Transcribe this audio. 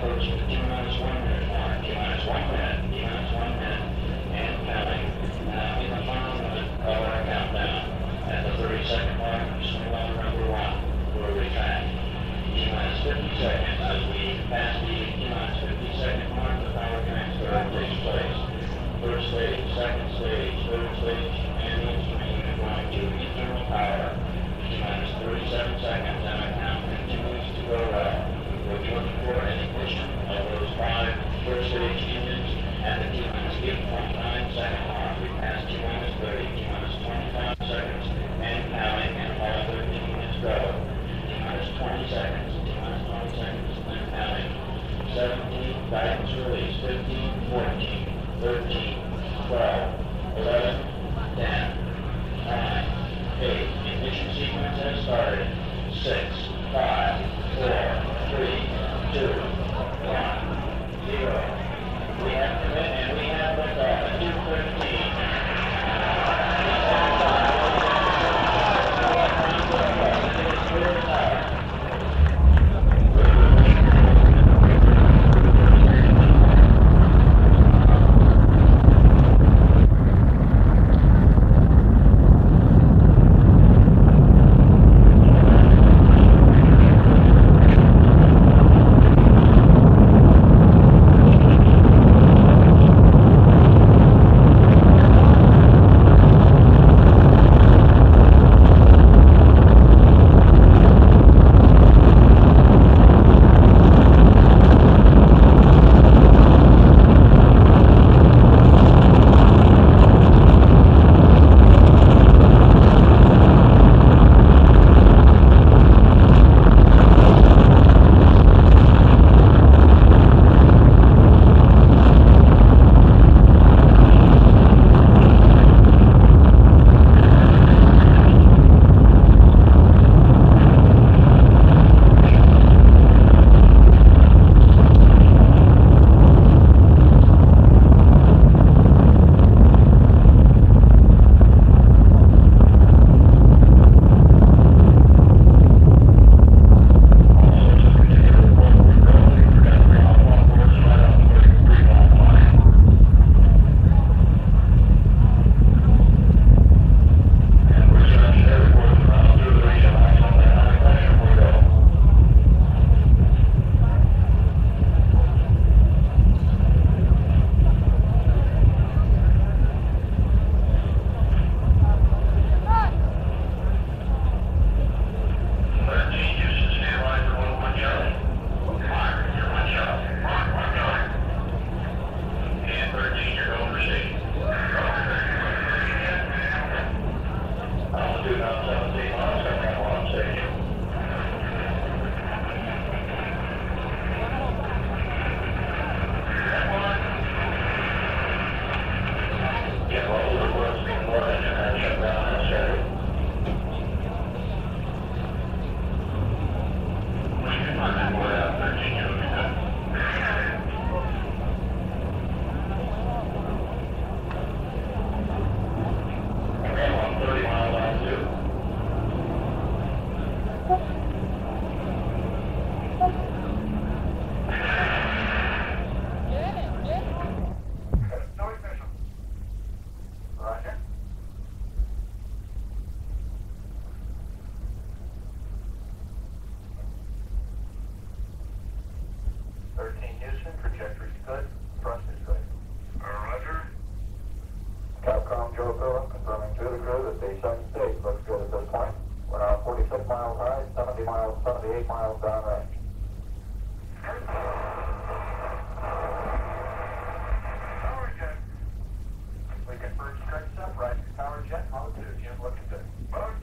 approaching the T-1 minute mark. T-1 minute, and counting. Now in the final minute of our countdown, at the 30-second mark, swing level number 1 will retract. T-50 seconds as we pass the T-50-second mark, the power transfer takes place. First stage, second stage, third stage, and the instrument unit going to internal power. T-37 seconds, and our count continues to go well. We'll be looking for an ignition of those 5 first stage engines at the T-8.9 second mark. We pass T-30, T-25 seconds, and counting, and all 13 minutes go. T-20 seconds, T-20 seconds, and counting. 17, guidance release, 15, 14, 13, 12, 11, 10, 9, 8. Ignition sequence has started. 6, 5, 4, 3, 2, 1, 0. We have commit and we have liftoff at 2:15. Confirming to the crew that the second stage looks good at this point. We're now 46 miles high, 70 miles, 78 miles downrange. Power jet. We confirmed stretched up right. Power jet, mode 2. Jim looking good. Mode